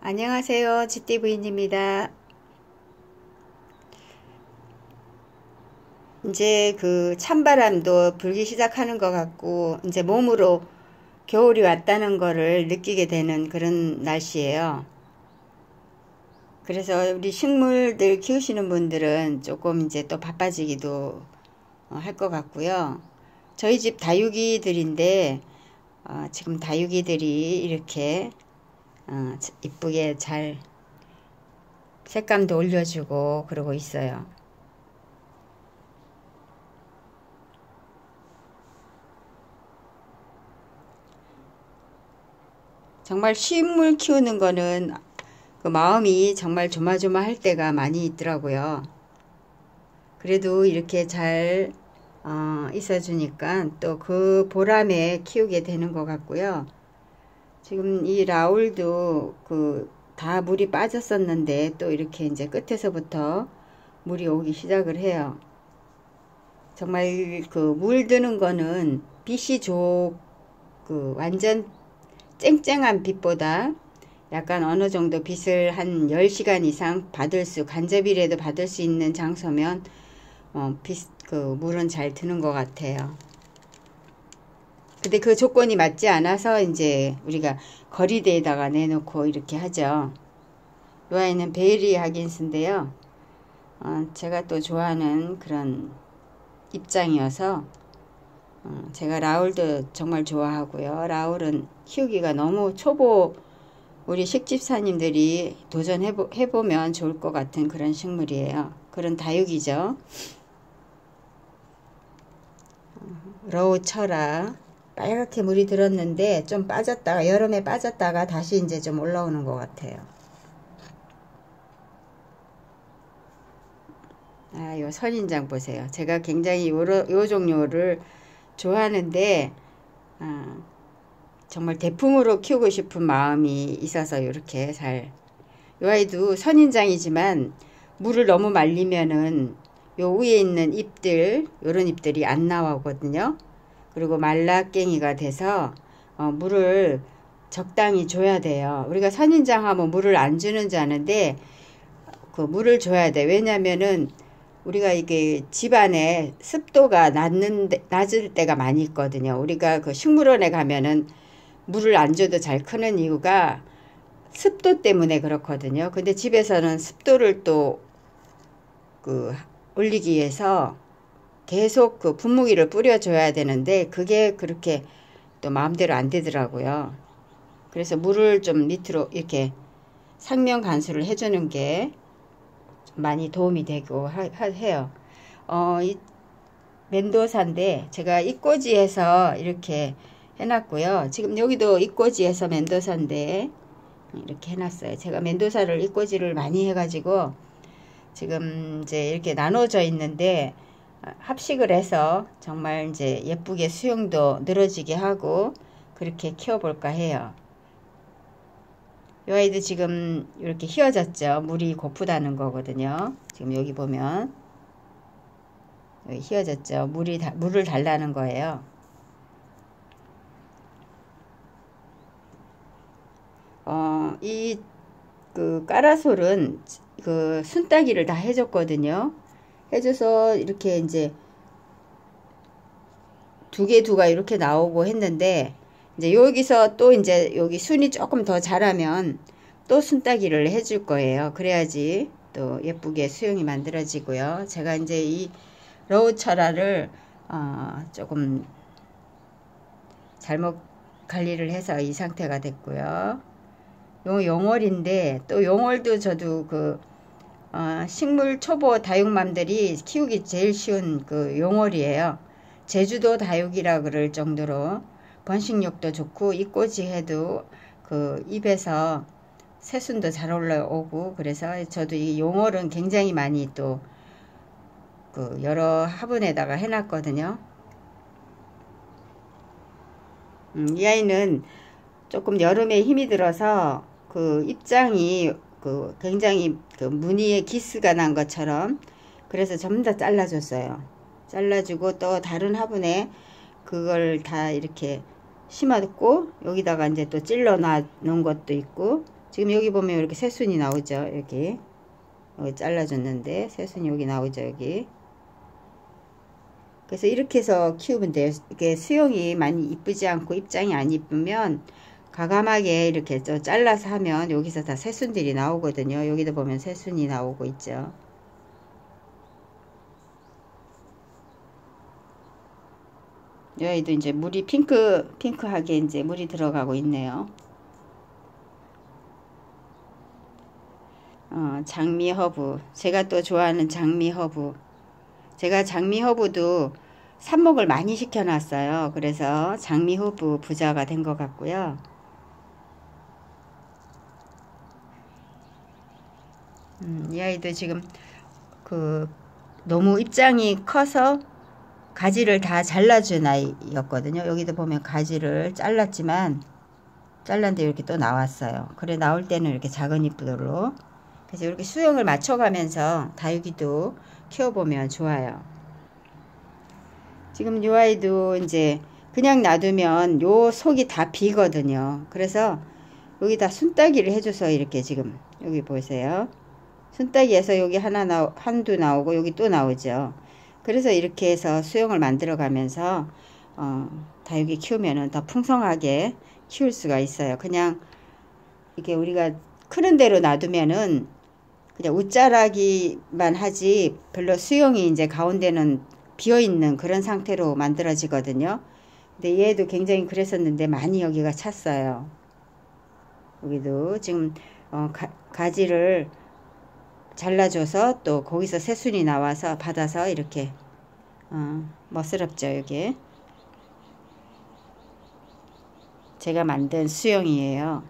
안녕하세요. GTV입니다. 이제 그 찬바람도 불기 시작하는 것 같고, 이제 몸으로 겨울이 왔다는 거를 느끼게 되는 그런 날씨예요. 그래서 우리 식물들 키우시는 분들은 조금 이제 또 바빠지기도 할 것 같고요. 저희 집 다육이들인데, 지금 다육이들이 이렇게 이쁘게 잘 색감도 올려주고 그러고 있어요. 정말 식물 키우는 거는 그 마음이 정말 조마조마할 때가 많이 있더라고요. 그래도 이렇게 잘 있어주니까 또 그 보람에 키우게 되는 것 같고요. 지금 이 라울도 그 다 물이 빠졌었는데 또 이렇게 이제 끝에서부터 물이 오기 시작을 해요. 정말 그 물 드는 거는 빛이 그 완전 쨍쨍한 빛보다 약간 어느 정도 빛을 한 10시간 이상 간접이라도 받을 수 있는 장소면 그 물은 잘 드는 것 같아요. 근데 그 조건이 맞지 않아서 이제 우리가 거리대에다가 내놓고 이렇게 하죠. 이 아이는 베리 하긴스인데요. 제가 또 좋아하는 그런 입장이어서 제가 라울도 정말 좋아하고요. 라울은 키우기가 너무 초보, 우리 식집사님들이 도전해보면 좋을 것 같은 그런 식물이에요. 그런 다육이죠. 러우처라 빨갛게 물이 들었는데 좀 빠졌다가 여름에 빠졌다가 다시 이제 좀 올라오는 것 같아요. 요 선인장 보세요. 제가 굉장히 요 종류를 좋아하는데 정말 대품으로 키우고 싶은 마음이 있어서 이렇게 요 아이도 선인장이지만 물을 너무 말리면은 요 위에 있는 잎들, 요런 잎들이 안 나오거든요. 그리고 말라깽이가 돼서 물을 적당히 줘야 돼요. 우리가 선인장 하면 물을 안 주는 줄 아는데 그 물을 줘야 돼. 왜냐면은 우리가 이게 집안에 습도가 낮을 때가 많이 있거든요. 우리가 그 식물원에 가면은 물을 안 줘도 잘 크는 이유가 습도 때문에 그렇거든요. 근데 집에서는 습도를 또 그 올리기 위해서 계속 그 분무기를 뿌려줘야 되는데 그게 그렇게 또 마음대로 안 되더라고요. 그래서 물을 좀 밑으로 이렇게 상면 간수를 해주는 게 많이 도움이 되고 해요. 이 멘도사인데 제가 이꼬지에서 이렇게 해놨고요. 지금 여기도 이꼬지에서 멘도사인데 이렇게 해놨어요. 제가 멘도사를 이꼬지를 많이 해가지고 지금 이제 이렇게 나눠져 있는데 합식을 해서 정말 이제 예쁘게 수영도 늘어지게 하고 그렇게 키워볼까 해요. 이 아이도 지금 이렇게 휘어졌죠. 물이 고프다는 거거든요. 지금 여기 보면 여기 휘어졌죠. 물을 달라는 거예요. 이 그 까라솔은 그 순따기를 다 해줬거든요. 해줘서 이렇게 이제 두가 이렇게 나오고 했는데 이제 여기서 또 이제 여기 순이 조금 더 자라면 또 순따기를 해줄 거예요. 그래야지 또 예쁘게 수영이 만들어지고요. 제가 이제 이 러우철화를 조금 잘못 관리를 해서 이 상태가 됐고요. 요 용월인데 또 용월도 저도 그 식물 초보 다육맘들이 키우기 제일 쉬운 그 용월이에요. 제주도 다육이라 그럴 정도로 번식력도 좋고 이꼬지 해도 그 잎에서 새순도 잘 올라오고 그래서 저도 이 용월은 굉장히 많이 또 그 여러 화분에다가 해놨거든요. 이 아이는 조금 여름에 힘이 들어서 그 입장이 그 굉장히 그 무늬에 기스가 난 것처럼 그래서 전부 다 잘라줬어요. 잘라주고 또 다른 화분에 그걸 다 이렇게 심었고 여기다가 이제 또 찔러 놓은 것도 있고 지금 여기 보면 이렇게 새순이 나오죠. 여기 잘라줬는데 새순이 여기 나오죠. 여기. 그래서 이렇게 해서 키우면 돼요. 이게 수영이 많이 이쁘지 않고 입장이 안 이쁘면 과감하게 이렇게 잘라서 하면 여기서 다 새순들이 나오거든요. 여기도 보면 새순이 나오고 있죠. 여기도 이제 물이 핑크하게 이제 물이 들어가고 있네요. 장미허브. 제가 또 좋아하는 장미허브. 제가 장미허브도 삽목을 많이 시켜놨어요. 그래서 장미허브 부자가 된 것 같고요. 이 아이도 지금 너무 입장이 커서 가지를 다 잘라준 아이였거든요. 여기도 보면 가지를 잘랐는데 이렇게 또 나왔어요. 그래 나올 때는 이렇게 작은 잎으로. 그래서 이렇게 수영을 맞춰가면서 다육이도 키워보면 좋아요. 지금 이 아이도 이제 그냥 놔두면 요 속이 다 비거든요. 그래서 여기다 순따기를 해줘서 이렇게 지금 여기 보세요. 순따기에서 여기 한두 나오고 여기 또 나오죠. 그래서 이렇게 해서 수영을 만들어 가면서 다육이 키우면은 더 풍성하게 키울 수가 있어요. 그냥 이게 우리가 크는 대로 놔두면은 그냥 웃자라기만 하지 별로 수영이 이제 가운데는 비어있는 그런 상태로 만들어지거든요. 근데 얘도 굉장히 그랬었는데 많이 여기가 찼어요. 여기도 지금 가지를 잘라줘서 또 거기서 새순이 나와서 받아서 이렇게 멋스럽죠. 여기 제가 만든 수영이에요.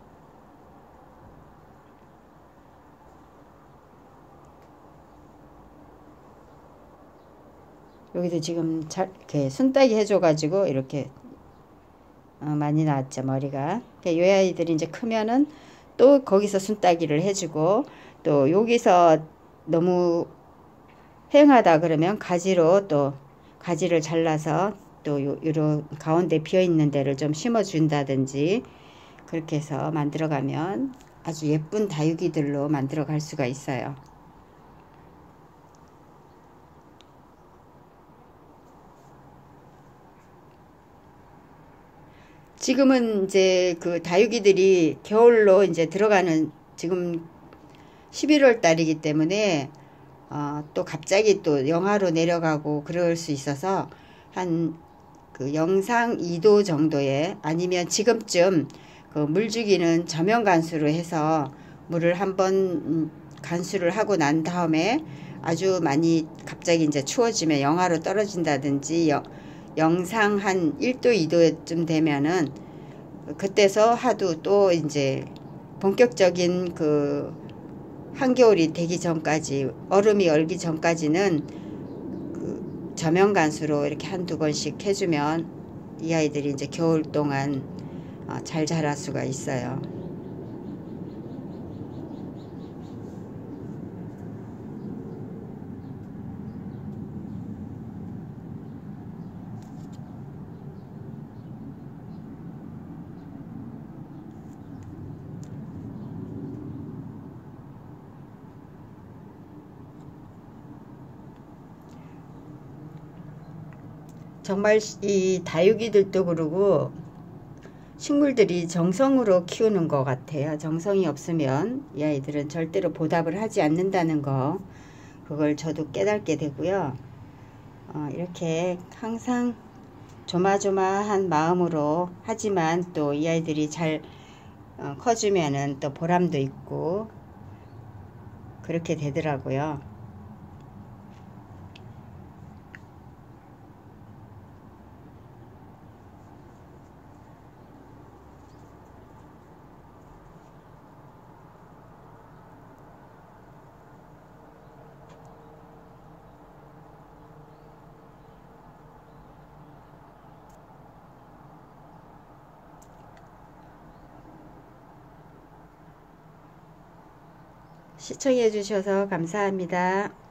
여기도 지금 이렇게 순따기 해줘가지고 이렇게 많이 나왔죠. 머리가. 이 아이들이 이제 크면은 또 거기서 순따기를 해주고 또 여기서 너무 휑하다 그러면 가지로 또 가지를 잘라서 또 요런 가운데 비어있는 데를 좀 심어준다든지 그렇게 해서 만들어가면 아주 예쁜 다육이들로 만들어 갈 수가 있어요. 지금은 이제 그 다육이들이 겨울로 이제 들어가는 지금 11월 달이기 때문에 또 갑자기 또 영하로 내려가고 그럴 수 있어서 한 그 영상 2도 정도에 아니면 지금쯤 그 물주기는 저면 간수로 해서 물을 한번 간수를 하고 난 다음에 아주 많이 갑자기 이제 추워지면 영하로 떨어진다든지 영상 한 1도 2도쯤 되면은 그때서 하도 또 이제 본격적인 그 한겨울이 되기 전까지 얼음이 얼기 전까지는 그 저면 간수로 이렇게 한두 번씩 해주면 이 아이들이 이제 겨울 동안 잘 자랄 수가 있어요. 정말 이 다육이들도 그러고 식물들이 정성으로 키우는 것 같아요. 정성이 없으면 이 아이들은 절대로 보답을 하지 않는다는 거, 그걸 저도 깨닫게 되고요. 이렇게 항상 조마조마한 마음으로 하지만 또 이 아이들이 잘 커주면은 또 보람도 있고 그렇게 되더라고요. 시청해 주셔서 감사합니다.